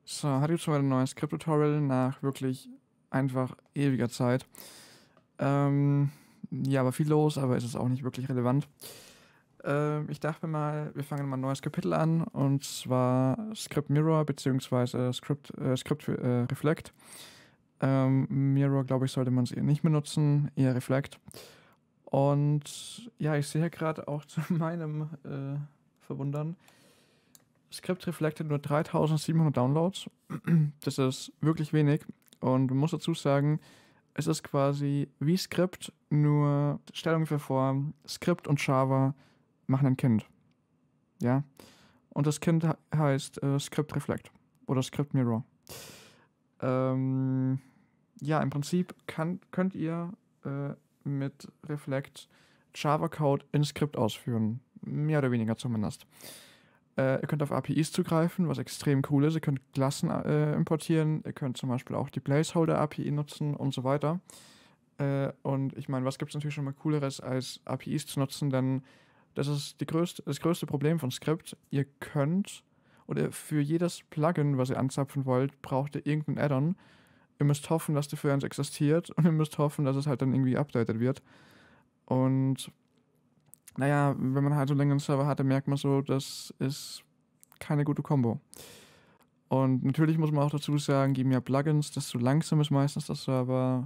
So, hatte jetzt schon mal ein neues Skript-Tutorial nach wirklich einfach ewiger Zeit. Ja, war viel los, aber es ist auch nicht wirklich relevant. Ich dachte mir mal, wir fangen mal ein neues Kapitel an, und zwar Script Mirror bzw. Script Reflect. Mirror, glaube ich, sollte man es eher nicht benutzen, eher Reflect. Und ja, ich sehe gerade auch zu meinem Verwundern, Script Reflect hat nur 3700 Downloads. Das ist wirklich wenig. Und man muss dazu sagen, es ist quasi wie Script, nur stell ungefähr vor, Script und Java machen ein Kind. Ja. Und das Kind heißt Script Reflect oder Script Mirror. Ja, im Prinzip könnt ihr mit Reflect Java-Code in Script ausführen. Mehr oder weniger zumindest. Ihr könnt auf APIs zugreifen, was extrem cool ist. Ihr könnt Klassen importieren. Ihr könnt zum Beispiel auch die Placeholder-API nutzen und so weiter. Und ich meine, was gibt es natürlich schon mal Cooleres, als APIs zu nutzen? Denn das ist das größte Problem von Script. Ihr könnt, oder für jedes Plugin, was ihr anzapfen wollt, braucht ihr irgendein Add-on. Ihr müsst hoffen, dass dafür eins existiert, und ihr müsst hoffen, dass es halt dann irgendwie updated wird. Und naja, wenn man halt so länger einen Server hat, dann merkt man so, das ist keine gute Kombo. Und natürlich muss man auch dazu sagen, je mehr Plugins, desto langsam ist meistens der Server.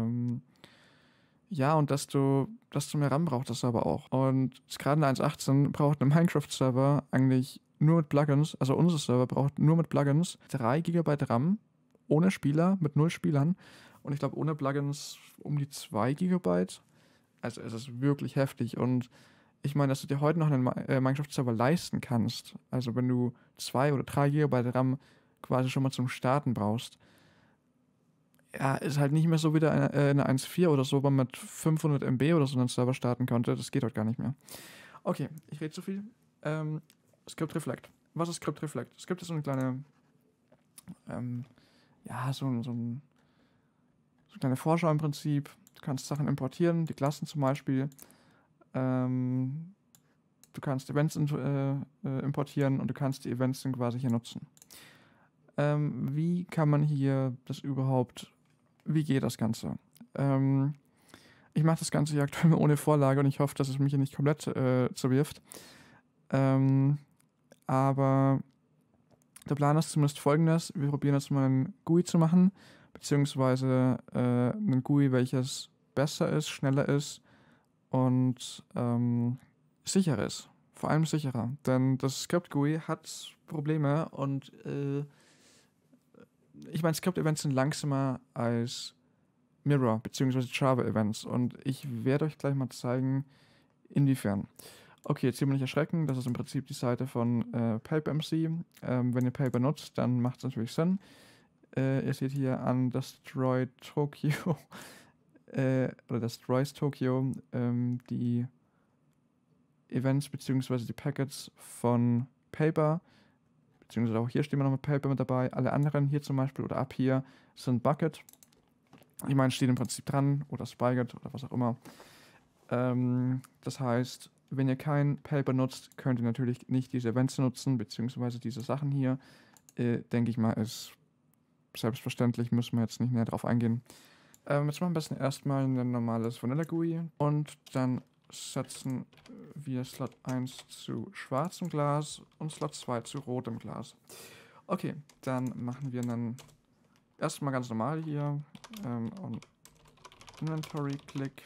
Ja, und desto mehr RAM braucht der Server auch. Und gerade in 1.18 braucht ein Minecraft-Server eigentlich nur mit Plugins, also unser Server braucht nur mit Plugins 3 GB RAM, ohne Spieler, mit 0 Spielern. Und ich glaube, ohne Plugins um die 2 GB. Also es ist wirklich heftig. Und ich meine, dass du dir heute noch einen Minecraft-Server leisten kannst, also wenn du 2 oder 3 GB RAM quasi schon mal zum Starten brauchst, ja, ist halt nicht mehr so wie eine 1.4 oder so, wo man mit 500 MB oder so einen Server starten konnte. Das geht heute gar nicht mehr. Okay, ich rede zu viel. Script Reflect. Was ist Script Reflect? Script ist so eine kleine, ja, so eine kleine Vorschau im Prinzip. Du kannst Sachen importieren, die Klassen zum Beispiel. Du kannst Events importieren, und du kannst die Events dann quasi hier nutzen. Wie kann man hier das überhaupt, wie geht das Ganze? Ich mache das Ganze hier aktuell ohne Vorlage, und ich hoffe, dass es mich hier nicht komplett zerwirft. Aber der Plan ist zumindest folgendes: Wir probieren jetzt mal einen GUI zu machen, beziehungsweise einen GUI, welches besser ist, schneller ist und sicherer ist. Vor allem sicherer. Denn das Script-GUI hat Probleme, und ich meine, Script-Events sind langsamer als Mirror bzw. Java-Events, und ich werde euch gleich mal zeigen, inwiefern. Okay, jetzt hier mal nicht erschrecken, das ist im Prinzip die Seite von PaperMC. Wenn ihr Paper nutzt, dann macht es natürlich Sinn. Ihr seht hier an Destroy Tokyo oder Destroys Tokyo die Events bzw. die Packets von Paper, beziehungsweise auch hier stehen wir noch mit Paper mit dabei. Alle anderen hier zum Beispiel oder ab hier sind Bucket. Ich meine, steht im Prinzip dran, oder Spigot oder was auch immer. Das heißt, wenn ihr kein Paper nutzt, könnt ihr natürlich nicht diese Events nutzen, beziehungsweise diese Sachen hier. Denke ich mal, ist selbstverständlich, müssen wir jetzt nicht näher drauf eingehen. Jetzt machen wir am besten erstmal ein normales Vanilla GUI, und dann setzen wir Slot 1 zu schwarzem Glas und Slot 2 zu rotem Glas. Okay, dann machen wir dann erstmal ganz normal hier und Inventory Click.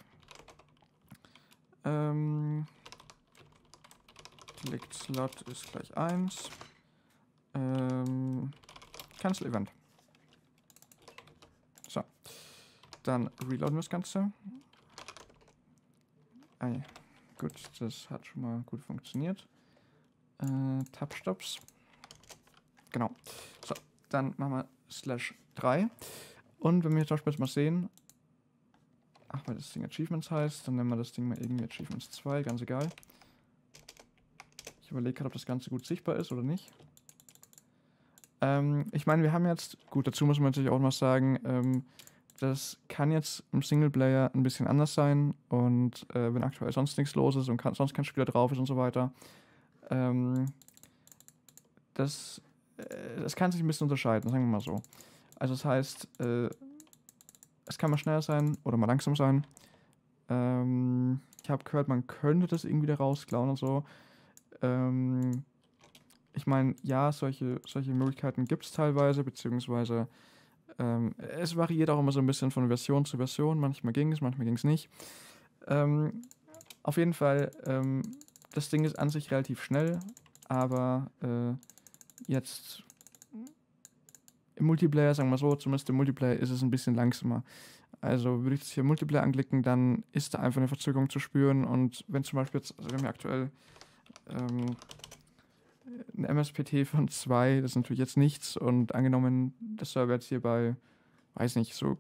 Click Slot ist gleich 1. Cancel Event. So. Dann reloaden wir das Ganze. Gut, das hat schon mal gut funktioniert. Tab-Stops. Genau. So, dann machen wir /3. Und wenn wir zum Beispiel jetzt mal sehen, weil das Ding Achievements heißt, dann nennen wir das Ding mal irgendwie Achievements 2, ganz egal. Ich überlege gerade, ob das Ganze gut sichtbar ist oder nicht. Ich meine, wir haben jetzt, gut, dazu muss man natürlich auch noch sagen, das kann jetzt im Singleplayer ein bisschen anders sein, und wenn aktuell sonst nichts los ist und sonst kein Spieler drauf ist und so weiter. Das es kann sich ein bisschen unterscheiden, sagen wir mal so. Also das heißt, es kann mal schneller sein oder mal langsam sein. Ich habe gehört, man könnte das irgendwie da rausklauen und so. Ähm, Ich meine, ja, solche Möglichkeiten gibt es teilweise, beziehungsweise es variiert auch immer so ein bisschen von Version zu Version. Manchmal ging es nicht. Ähm, auf jeden Fall, das Ding ist an sich relativ schnell, aber jetzt im Multiplayer, sagen wir so, zumindest im Multiplayer ist es ein bisschen langsamer. Also würde ich das hier im Multiplayer anklicken, dann ist da einfach eine Verzögerung zu spüren. Und wenn zum Beispiel jetzt, also wir haben ja aktuell ähm, ein MSPT von 2, das ist natürlich jetzt nichts. Und angenommen, der Server jetzt hier bei, weiß nicht, so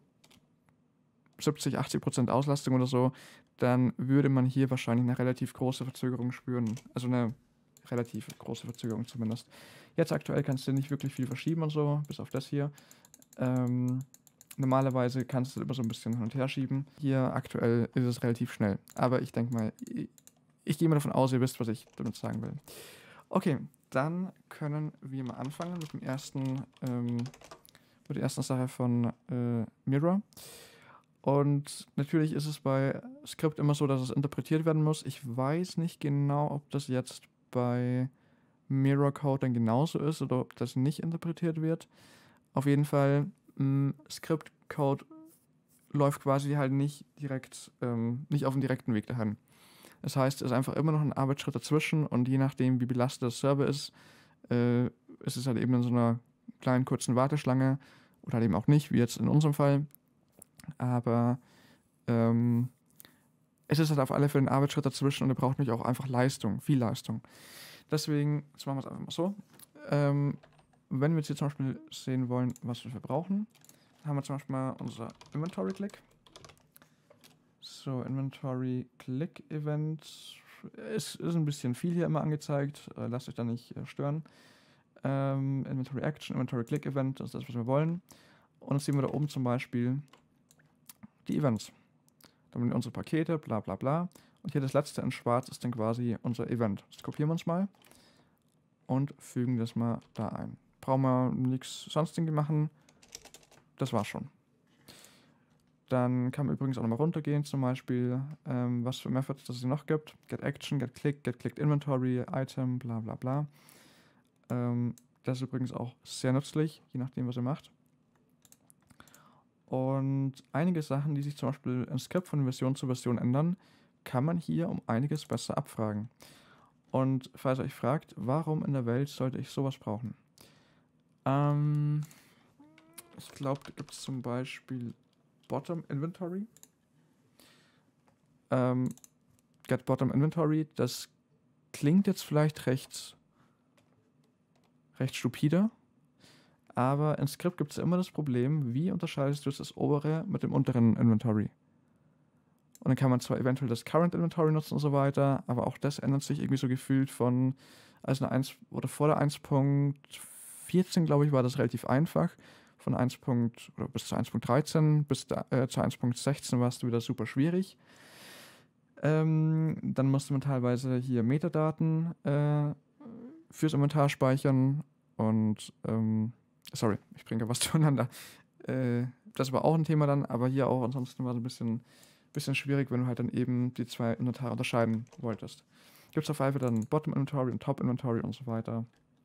70-80% Auslastung oder so, dann würde man hier wahrscheinlich eine relativ große Verzögerung spüren. Also eine relativ große Verzögerung zumindest. Jetzt aktuell kannst du nicht wirklich viel verschieben und so, bis auf das hier. Normalerweise kannst du immer so ein bisschen hin und her schieben. Hier aktuell ist es relativ schnell. Aber ich denke mal, ich gehe mal davon aus, ihr wisst, was ich damit sagen will. Okay, dann können wir mal anfangen mit der ersten Sache von Mirror. Und natürlich ist es bei Skript immer so, dass es interpretiert werden muss. Ich weiß nicht genau, ob das jetzt bei Mirror Code dann genauso ist oder ob das nicht interpretiert wird. Auf jeden Fall, Script Code läuft quasi halt nicht direkt, nicht auf dem direkten Weg dahin. Das heißt, es ist einfach immer noch ein Arbeitsschritt dazwischen und je nachdem, wie belastet der Server ist es halt eben in so einer kleinen kurzen Warteschlange oder halt eben auch nicht, wie jetzt in unserem Fall. Aber es ist halt auf alle Fälle ein Arbeitsschritt dazwischen und er braucht nämlich auch einfach Leistung, viel Leistung. Deswegen, jetzt machen wir es einfach mal so. Wenn wir jetzt hier zum Beispiel sehen wollen, was wir brauchen, haben wir zum Beispiel mal unser Inventory-Click. So, Inventory-Click-Event. Es ist ein bisschen viel hier immer angezeigt. Lasst euch da nicht stören. Inventory-Action, Inventory-Click-Event, das ist das, was wir wollen. Und jetzt sehen wir da oben zum Beispiel die Events. Dann haben wir unsere Pakete, bla bla bla. Und hier das letzte in schwarz ist dann quasi unser Event. Das kopieren wir uns mal und fügen das mal da ein. Brauchen wir nichts sonst irgendwie machen. Das war's schon. Dann kann man übrigens auch nochmal runtergehen, zum Beispiel, was für Methods das es noch gibt. Get Action, Get Click, Get Clicked Inventory, Item, bla bla bla. Das ist übrigens auch sehr nützlich, je nachdem, was ihr macht. Und einige Sachen, die sich zum Beispiel im Skript von Version zu Version ändern, kann man hier um einiges besser abfragen. Und falls ihr euch fragt, warum in der Welt sollte ich sowas brauchen? Ich glaube, da gibt es zum Beispiel Bottom Inventory. Get Bottom Inventory, das klingt jetzt vielleicht recht stupide. Aber im Skript gibt es immer das Problem, wie unterscheidest du das obere mit dem unteren Inventory? Und dann kann man zwar eventuell das Current Inventory nutzen und so weiter, aber auch das ändert sich irgendwie so gefühlt von, also eine 1 oder vor der 1.14, glaube ich, war das relativ einfach. Von 1. Oder bis zu 1.13 bis zu 1.16 war es wieder super schwierig. Dann musste man teilweise hier Metadaten fürs Inventar speichern und sorry, ich bringe was durcheinander. Das war auch ein Thema dann, aber hier auch ansonsten war es ein bisschen schwierig, wenn du halt dann eben die zwei Inventare unterscheiden wolltest. Gibt es auf jeden Fall dann Bottom Inventory und Top Inventory und so weiter.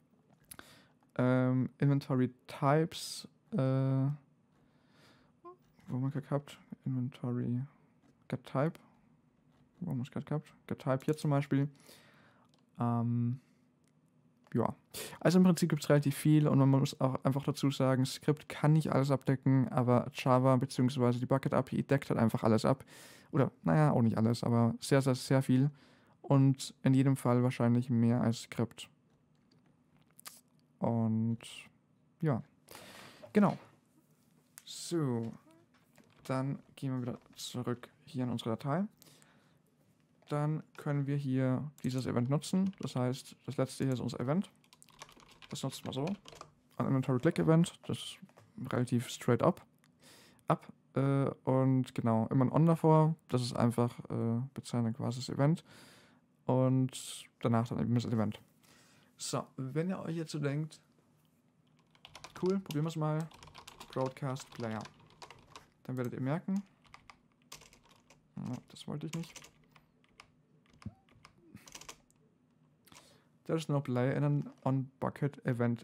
Inventory Types, wo haben wir gerade gehabt? Inventory Get Type. Wo haben wir es gerade gehabt? Get Type hier zum Beispiel. Ja, also im Prinzip gibt es relativ viel und man muss auch einfach dazu sagen, Skript kann nicht alles abdecken, aber Java bzw. die Bucket API deckt halt einfach alles ab. Oder, naja, auch nicht alles, aber sehr, sehr, sehr viel. Und in jedem Fall wahrscheinlich mehr als Skript. Und ja, genau. So, dann gehen wir wieder zurück hier in unsere Datei. Dann können wir hier dieses Event nutzen. Das heißt, das letzte hier ist unser Event. Das nutzen wir so. Ein Inventory Click Event. Das ist relativ straight up. Und genau, immer ein On davor. Das ist einfach bezeichnet quasi das Event. Und danach dann eben das Event. So, wenn ihr euch jetzt so denkt, cool. Probieren wir es mal. Broadcast Player. Dann werdet ihr merken. Das wollte ich nicht. There's no play in an on-bucket event.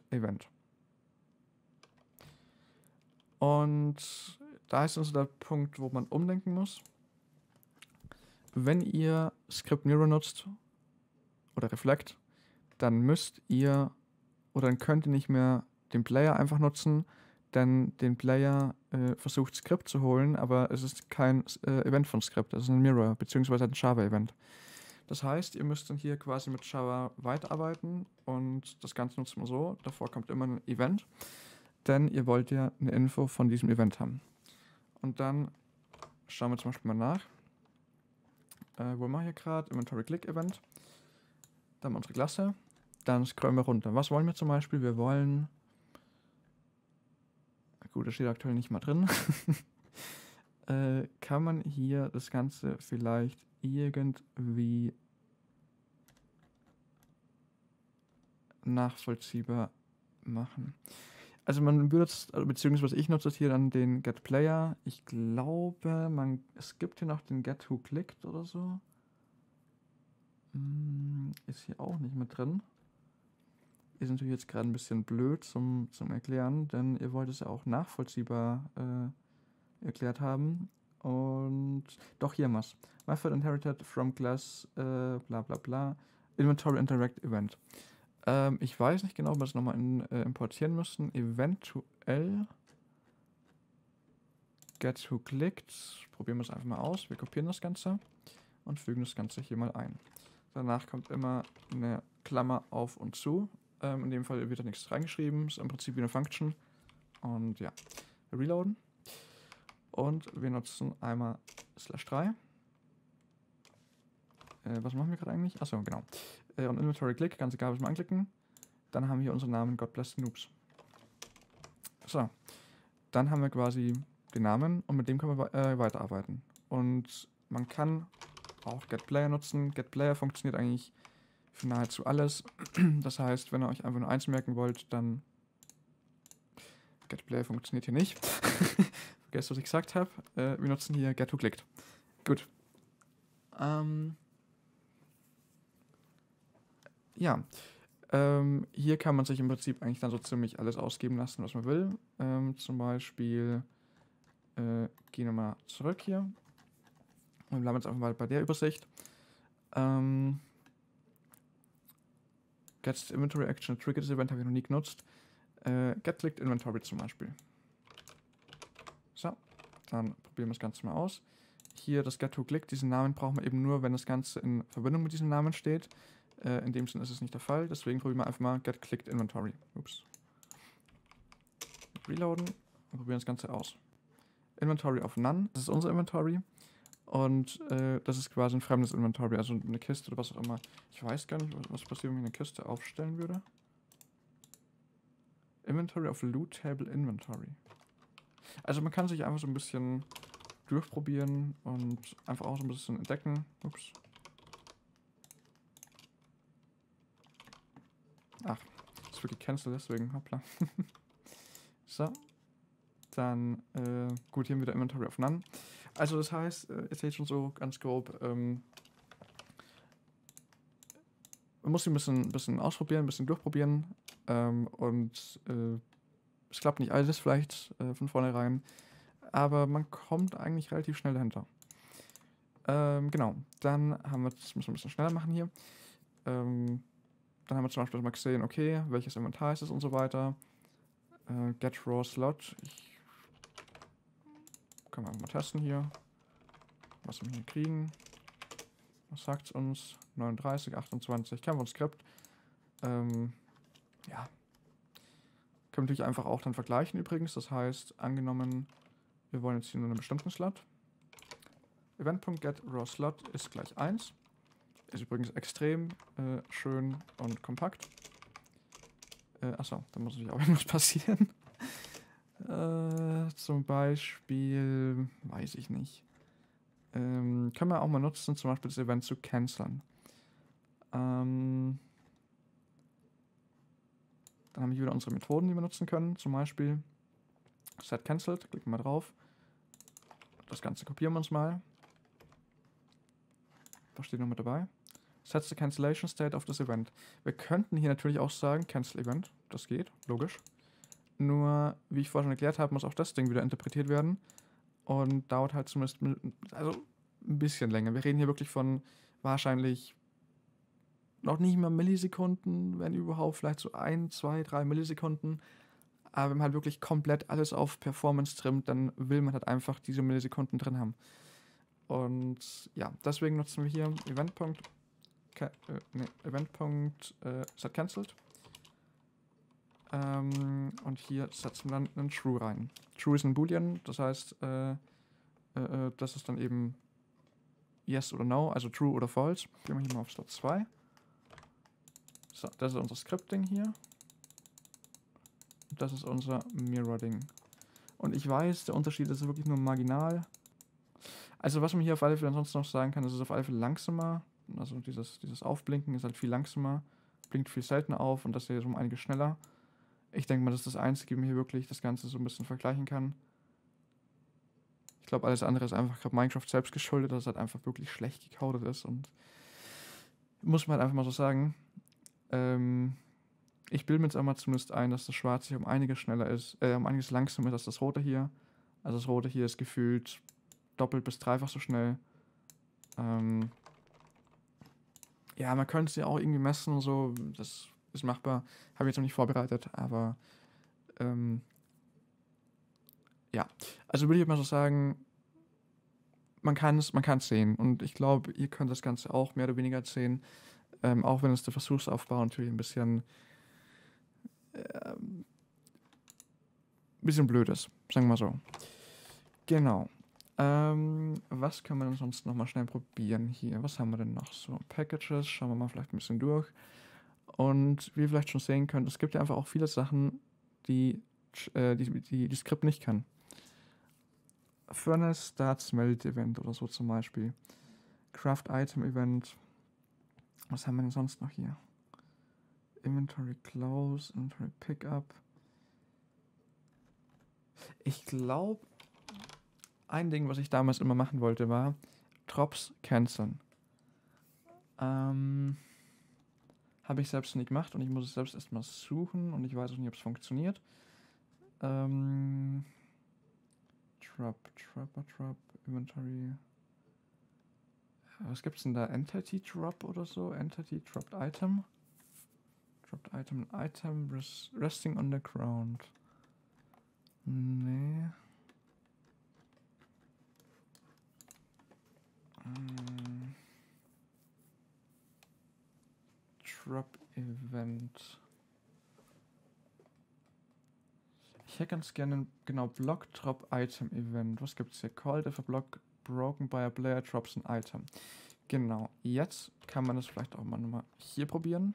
Und da ist also der Punkt, wo man umdenken muss. Wenn ihr Script Mirror nutzt oder Reflect, dann müsst ihr oder dann könnt ihr nicht mehr den Player einfach nutzen, denn den Player versucht Script zu holen, aber es ist kein Event von Script, es ist ein Mirror bzw. ein Java-Event. Das heißt, ihr müsst dann hier quasi mit Java weiterarbeiten und das Ganze nutzt man so. Davor kommt immer ein Event, denn ihr wollt ja eine Info von diesem Event haben. Und dann schauen wir zum Beispiel mal nach. Wo machen wir hier gerade? Inventory Click Event. Dann haben wir unsere Klasse. Dann scrollen wir runter. Was wollen wir zum Beispiel? Wir wollen... Gut, das steht aktuell nicht mal drin. Kann man hier das Ganze vielleicht irgendwie nachvollziehbar machen? Also man würde es, beziehungsweise ich nutze jetzt hier dann den getPlayer. Ich glaube, es gibt hier noch den getWhoClicked oder so. Ist hier auch nicht mit drin. Ist natürlich jetzt gerade ein bisschen blöd zum Erklären, denn ihr wollt es ja auch nachvollziehbar erklärt haben. Und doch, hier was. Method inherited from class bla bla bla. Inventory interact event. Ich weiß nicht genau, ob wir es nochmal importieren müssen. Eventuell getWhoClicked. Probieren wir es einfach mal aus. Wir kopieren das Ganze und fügen das Ganze hier mal ein. Danach kommt immer eine Klammer auf und zu. In dem Fall wird da nichts reingeschrieben. Ist im Prinzip wie eine Function. Und ja, reloaden. Und wir nutzen einmal /3. Was machen wir gerade eigentlich? Achso, genau. Und Inventory Click, ganz egal, was wir anklicken. Dann haben wir unseren Namen God Bless the Noobs. So, dann haben wir quasi den Namen und mit dem können wir weiterarbeiten. Und man kann auch getPlayer nutzen. getPlayer funktioniert eigentlich für nahezu alles. Das heißt, wenn ihr euch einfach nur eins merken wollt, dann getPlayer funktioniert hier nicht. Vergesst, was ich gesagt habe. Wir nutzen hier getWhoClicked. Gut. Ja. Hier kann man sich im Prinzip eigentlich dann so ziemlich alles ausgeben lassen, was man will. Zum Beispiel gehen wir mal zurück hier. Und bleiben jetzt einfach mal bei der Übersicht. Get Inventory Action Trigger das Event habe ich noch nie genutzt. getClicked Inventory zum Beispiel. So, dann probieren wir das Ganze mal aus. Hier das getWhoClicked, diesen Namen brauchen wir eben nur, wenn das Ganze in Verbindung mit diesem Namen steht. In dem Sinne ist es nicht der Fall, deswegen probieren wir einfach mal getClicked Inventory. Ups. Reloaden und probieren das Ganze aus. Inventory of None, das ist unser Inventory. Und das ist quasi ein fremdes Inventory, also eine Kiste oder was auch immer. Ich weiß gar nicht, was passiert, wenn ich eine Kiste aufstellen würde. Inventory of Loot Table Inventory. Also man kann sich einfach so ein bisschen durchprobieren und einfach auch so ein bisschen entdecken. Ups. Ach, das wird gecancelt, deswegen, hoppla. So. Dann, gut, hier haben wir wieder Inventory of None. Also das heißt, ihr seht schon so ganz grob, man muss sie ein bisschen ausprobieren, ein bisschen durchprobieren. Und es klappt nicht alles vielleicht von vornherein, aber man kommt eigentlich relativ schnell dahinter. Genau, dann haben wir, das müssen wir ein bisschen schneller machen hier. Dann haben wir zum Beispiel mal gesehen, okay, welches Inventar ist es und so weiter. Get Raw Slot. Können wir einfach mal testen hier, was wir hier kriegen. Was sagt es uns? 39, 28, JavaScript. Ja. Können wir natürlich einfach auch dann vergleichen übrigens. Das heißt, angenommen, wir wollen jetzt hier nur einen bestimmten Slot. Event.getRawSlot ist gleich 1. Ist übrigens extrem schön und kompakt. Achso, da muss natürlich auch irgendwas passieren. Zum Beispiel, weiß ich nicht. Können wir auch mal nutzen, zum Beispiel das Event zu canceln. Dann haben wir hier wieder unsere Methoden, die wir nutzen können. Zum Beispiel Set Cancelled. Klicken wir drauf. Das Ganze kopieren wir uns mal. Was steht noch mit dabei? Set the cancellation state of this event. Wir könnten hier natürlich auch sagen, Cancel Event. Das geht, logisch. Nur, wie ich vorhin schon erklärt habe, muss auch das Ding wieder interpretiert werden. Und dauert halt zumindest also ein bisschen länger. Wir reden hier wirklich von wahrscheinlich noch nicht mal Millisekunden, wenn überhaupt, vielleicht so 1, 2, 3 Millisekunden. Aber wenn man halt wirklich komplett alles auf Performance trimmt, dann will man halt einfach diese Millisekunden drin haben. Und ja, deswegen nutzen wir hier Set Cancelled. Und hier setzen wir dann einen True rein. True ist ein Boolean, das heißt, das ist dann eben Yes oder No, also True oder False. Gehen wir hier mal auf Slot 2. So, das ist unser Scripting hier. Das ist unser Mirror-Ding. Und ich weiß, der Unterschied ist wirklich nur marginal. Also was man hier auf alle Fälle ansonsten noch sagen kann, ist es auf alle Fälle langsamer. Also dieses Aufblinken ist halt viel langsamer, blinkt viel seltener auf und das hier ist um einiges schneller. Ich denke mal, das ist das Einzige, wie man hier wirklich das Ganze so ein bisschen vergleichen kann. Ich glaube, alles andere ist einfach gerade Minecraft selbst geschuldet, dass es halt einfach wirklich schlecht gecodet ist und muss man halt einfach mal so sagen. Ich bilde mir jetzt einmal zumindest ein, dass das Schwarze hier um einiges schneller ist, um einiges langsamer ist als das Rote hier. Also das Rote hier ist gefühlt doppelt bis dreifach so schnell. Ja, man könnte es ja auch irgendwie messen und so, das ist machbar. Habe ich jetzt noch nicht vorbereitet, aber ja. Also würde ich mal so sagen, man kann es sehen. Und ich glaube, ihr könnt das Ganze auch mehr oder weniger sehen. Auch wenn es der Versuchsaufbau natürlich ein bisschen blöd ist, sagen wir mal so. Genau. Was können wir denn sonst nochmal schnell probieren hier? Was haben wir denn noch so? Packages, schauen wir mal vielleicht ein bisschen durch. Und wie ihr vielleicht schon sehen könnt, es gibt ja einfach auch viele Sachen, die Skript nicht kann. Furnace Starts Melt Event oder so zum Beispiel. Craft Item Event. Was haben wir denn sonst noch hier? Inventory Close, Inventory Pickup. Ich glaube, ein Ding, was ich damals immer machen wollte, war Drops canceln. Habe ich selbst nicht gemacht und ich muss es selbst erstmal suchen und ich weiß auch nicht, ob es funktioniert. Drop, Inventory. Was gibt's denn da? Entity Drop oder so? Entity Dropped Item? Dropped Item, resting on the ground. Nee. Drop Event. Ich hätte ganz gerne, genau, Block Drop Item Event. Was gibt's hier? Called if a block broken by a player drops an item. Genau, jetzt kann man das vielleicht auch mal nochmal hier probieren.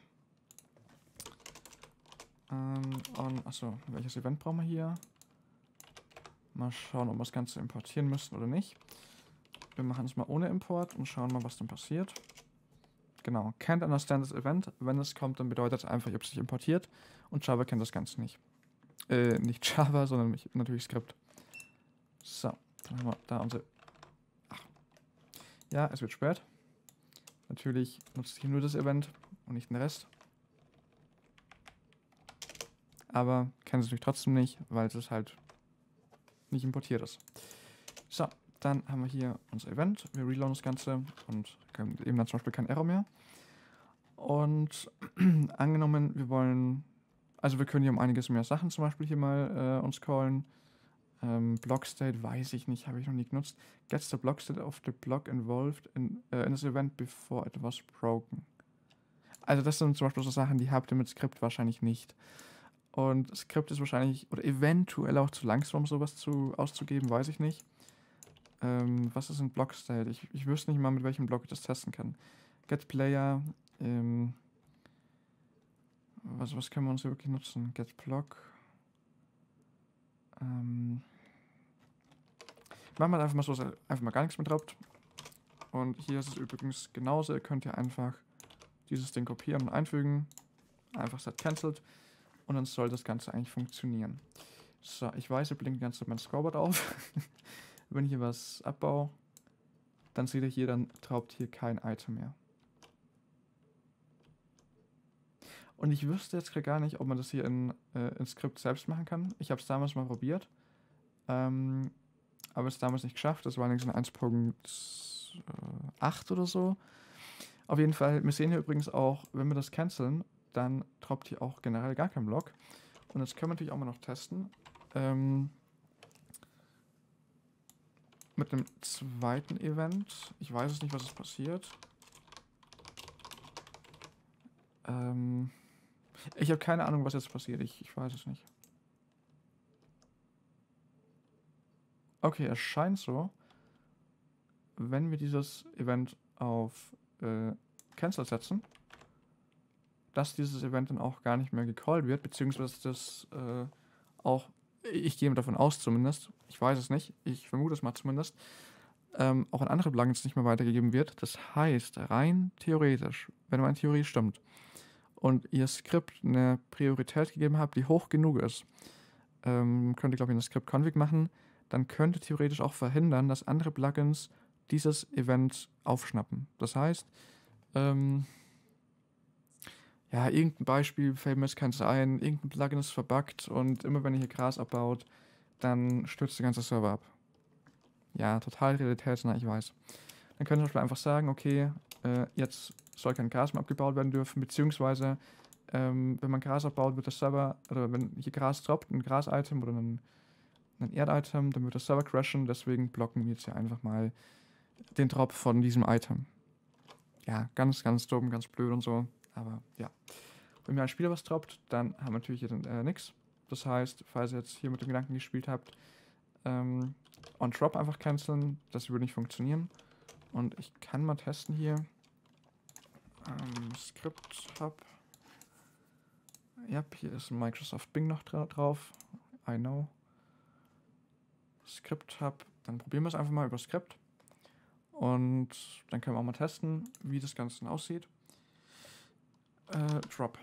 Achso, welches Event brauchen wir hier? Mal schauen, ob wir das Ganze importieren müssen oder nicht. Wir machen es mal ohne Import und schauen mal, was dann passiert. Genau, can't understand this event. Wenn es kommt, dann bedeutet es einfach, ich habe es nicht importiert. Und Java kennt das Ganze nicht. Nicht Java, sondern natürlich Skript. So, dann haben wir da unsere... Ach. Ja, es wird spät. Natürlich nutzt hier nur das Event und nicht den Rest. Aber kennt es natürlich trotzdem nicht, weil es halt nicht importiert ist. So, dann haben wir hier unser Event. Wir reloaden das Ganze und haben eben dann zum Beispiel kein Error mehr. Und angenommen, wir wollen... Also wir können hier um einiges mehr Sachen zum Beispiel hier mal uns callen. Block State weiß ich nicht, habe ich noch nie genutzt. Gets the block state of the block involved in this event before it was broken. Also das sind zum Beispiel so Sachen, die habt ihr mit Skript wahrscheinlich nicht. Und Skript ist wahrscheinlich oder eventuell auch zu langsam, um sowas auszugeben, weiß ich nicht. Was ist ein Block State? Ich wüsste nicht mal, mit welchem Block ich das testen kann. Get Player, was können wir uns hier wirklich nutzen? Get Block. Machen wir einfach mal so, einfach mal gar nichts mit droppt. Und hier ist es übrigens genauso. Ihr könnt hier einfach dieses Ding kopieren und einfügen. Einfach Set Cancelled. und dann soll das Ganze eigentlich funktionieren. So, ich weiß, hier blinkt die ganze Zeit mein Scoreboard auf. Wenn ich hier was abbaue, dann seht ihr hier, dann taucht hier kein Item mehr. Und ich wüsste jetzt gar nicht, ob man das hier in Skript selbst machen kann. Ich habe es damals mal probiert. Aber es damals nicht geschafft. Das war allerdings in 1.8 oder so. Auf jeden Fall, wir sehen hier übrigens auch, wenn wir das canceln, dann droppt hier auch generell gar kein Block. Und das können wir natürlich auch mal noch testen. Mit dem zweiten Event. Ich weiß es nicht, was es passiert. Ich habe keine Ahnung, was jetzt passiert. Ich weiß es nicht. Okay, es scheint so, wenn wir dieses Event auf Cancel setzen, dass dieses Event dann auch gar nicht mehr gecallt wird, beziehungsweise das auch, ich gehe davon aus zumindest, ich weiß es nicht, ich vermute es mal zumindest, auch an andere Plugins nicht mehr weitergegeben wird. Das heißt, rein theoretisch, wenn meine Theorie stimmt und ihr Skript eine Priorität gegeben habt, die hoch genug ist, könnt ihr, glaube ich, eine Script-Config machen, dann könnte theoretisch auch verhindern, dass andere Plugins dieses Event aufschnappen. Das heißt, ja, irgendein Beispiel fällt mir jetzt keins ein, irgendein Plugin ist verbuggt und immer wenn ihr hier Gras abbaut, dann stürzt der ganze Server ab. Ja, total realitätsnah, ich weiß. Dann könnt ihr zum Beispiel einfach sagen, okay, jetzt soll kein Gras mehr abgebaut werden dürfen, beziehungsweise wenn man Gras abbaut, wird der Server, oder wenn hier Gras droppt, ein Gras-Item oder ein Erd-Item, dann wird der Server crashen, deswegen blocken wir jetzt hier einfach mal den Drop von diesem Item. Ja, ganz, ganz dumm, ganz blöd und so, aber ja. Wenn mir ein Spieler was droppt, dann haben wir natürlich hier nichts. Das heißt, falls ihr jetzt hier mit dem Gedanken gespielt habt, on Drop einfach canceln, das würde nicht funktionieren. Und ich kann mal testen hier. Script Hub. Ja, hier ist Microsoft Bing noch drauf. I know. Script Hub. Dann probieren wir es einfach mal über Script. Und dann können wir auch mal testen, wie das Ganze aussieht. Drop.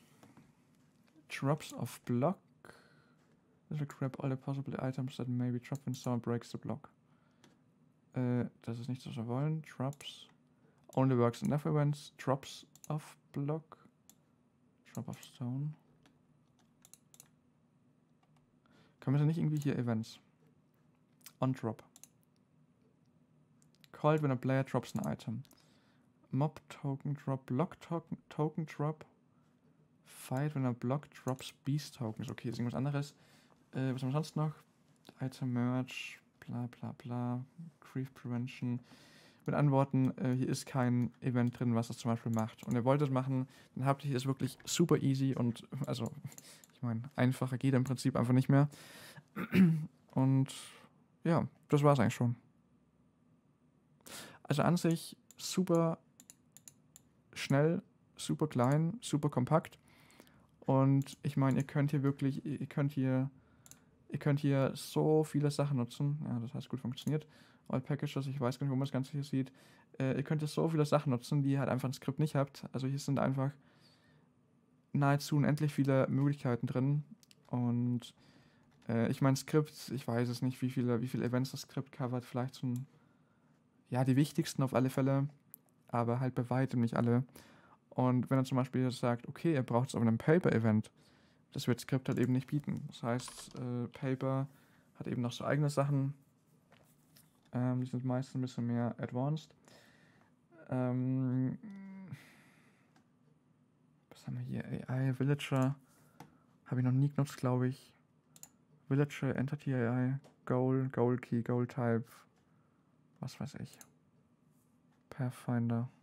Drops of block. This will grab all the possible items that may be dropped when someone breaks the block. Das ist nicht, was wir wollen. Drops. Only works in enough events. Drops of block. Drop of stone. Können wir da nicht irgendwie hier Events? On drop. Called when a player drops an item. Mob token drop. Block token drop. Fight when a block drops beast tokens. Okay, ist irgendwas anderes. Was haben wir sonst noch? Item merge. Bla bla bla. Grief prevention. Mit Antworten, hier ist kein Event drin, was das zum Beispiel macht. Und ihr wollt das machen, dann habt ihr hier ist wirklich super easy und, also, ich meine, einfacher geht im Prinzip einfach nicht mehr. Und ja, das war es eigentlich schon. Also an sich super schnell, super klein, super kompakt. Und ich meine, ihr könnt hier wirklich, ihr könnt hier so viele Sachen nutzen. Ja, das heißt, gut funktioniert. All Packages, ich weiß gar nicht, wo man das Ganze hier sieht. Ihr könnt hier so viele Sachen nutzen, die ihr halt einfach ein Skript nicht habt. Also hier sind einfach nahezu unendlich viele Möglichkeiten drin. Und ich meine, Skript, ich weiß es nicht, wie viele Events das Skript covert. Vielleicht so ja, die wichtigsten auf alle Fälle, aber halt bei weitem nicht alle. Und wenn er zum Beispiel sagt, okay, ihr braucht es auf einem Paper-Event, das wird Skript halt eben nicht bieten. Das heißt, Paper hat eben noch so eigene Sachen. Die sind meistens ein bisschen mehr advanced. Was haben wir hier? AI, Villager. Habe ich noch nie genutzt, glaube ich. Villager, Entity AI, Goal, Goal Key, Goal Type. Was weiß ich. Pathfinder.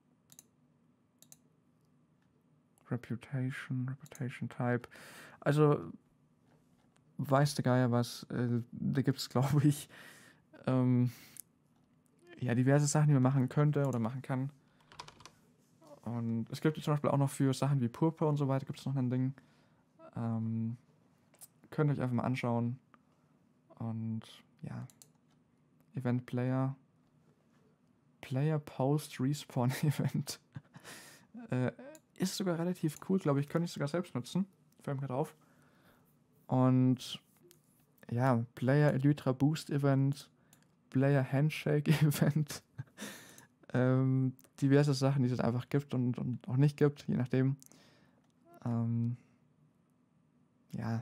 Reputation Type. Also, weiß der Geier was. Da gibt es, glaube ich, ja, diverse Sachen, die man machen könnte oder machen kann. Und es gibt zum Beispiel auch noch für Sachen wie Purpur und so weiter, gibt es noch ein Ding. Könnt ihr euch einfach mal anschauen. Und ja, Event Player Post Respawn Event. Ist sogar relativ cool, glaube ich. Könnte ich sogar selbst nutzen. fällt mir gerade auf. Und ja, Player Elytra Boost Event, Player Handshake Event, diverse Sachen, die es einfach gibt und auch nicht gibt, je nachdem. Ja.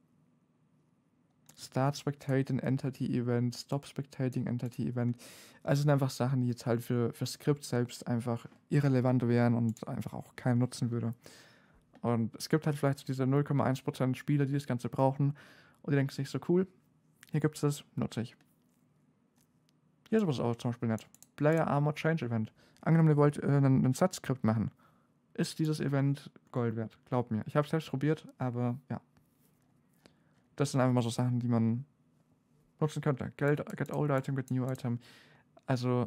Start Spectating Entity Event, Stop Spectating Entity Event. Also sind einfach Sachen, die jetzt halt für Skript selbst einfach irrelevant wären und einfach auch keinen Nutzen würde. Und es gibt halt vielleicht so diese 0,1% Spieler, die das Ganze brauchen und die denken sich so, cool, hier gibt es das, nutze ich. Hier ist sowas auch zum Beispiel nett. Player Armor Change Event. Angenommen, ihr wollt ein Satzskript machen. Ist dieses Event Gold wert? Glaubt mir. Ich habe es selbst probiert, aber ja. Das sind einfach mal so Sachen, die man nutzen könnte. Get Old Item, Get New Item. Also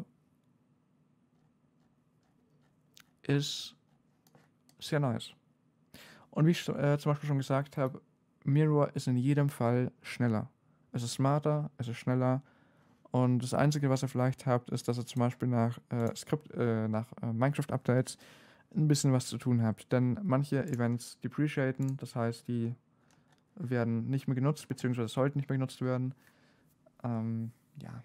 ist sehr nice. Und wie ich zum Beispiel schon gesagt habe, Mirror ist in jedem Fall schneller. Es ist smarter, es ist schneller. Und das Einzige, was ihr vielleicht habt, ist, dass ihr zum Beispiel nach Minecraft-Updates ein bisschen was zu tun habt. Denn manche Events depreciaten, das heißt, die werden nicht mehr genutzt, beziehungsweise sollten nicht mehr genutzt werden. Ja.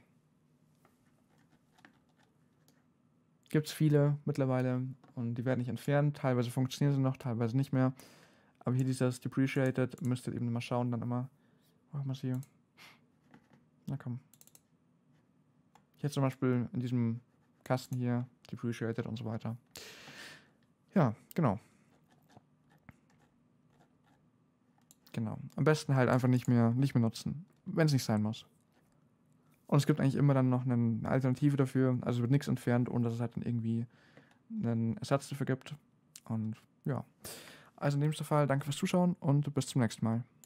Gibt es viele mittlerweile und die werden nicht entfernt. Teilweise funktionieren sie noch, teilweise nicht mehr. Aber hier dieses Depreciated, müsst ihr eben mal schauen, dann immer. Wo haben wir es hier? Na komm. Hier zum Beispiel in diesem Kasten hier, Depreciated und so weiter. Ja, genau. Genau. Am besten halt einfach nicht mehr nutzen, wenn es nicht sein muss. Und es gibt eigentlich immer dann noch eine Alternative dafür. Also wird nichts entfernt, ohne dass es halt dann irgendwie einen Ersatz dafür gibt. Und ja. Also in dem Fall, danke fürs Zuschauen und bis zum nächsten Mal.